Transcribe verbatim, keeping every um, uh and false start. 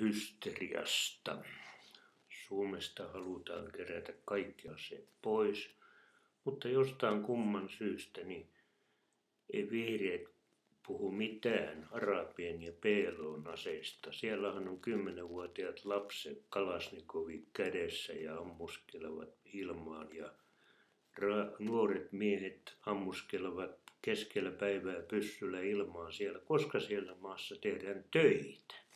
asehysteriasta. Suomesta halutaan kerätä kaikki aseet pois, mutta jostain kumman syystä niin ei vihreät puhu mitään arabien ja P L O:n aseista. Siellähän on kymmenvuotiaat lapset Kalasnikovin kädessä ja ammuskelevat ilmaan ja nuoret miehet ammuskelevat keskellä päivää pyssyllä ilmaan siellä, koska siellä maassa tehdään töitä.